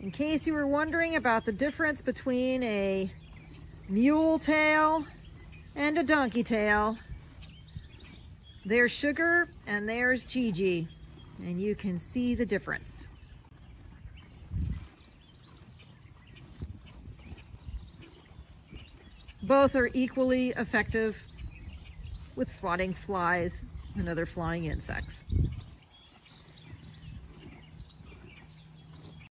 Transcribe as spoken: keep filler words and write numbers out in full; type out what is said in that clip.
In case you were wondering about the difference between a mule tail and a donkey tail, there's Sugar and there's Gigi, and you can see the difference. Both are equally effective with swatting flies and other flying insects.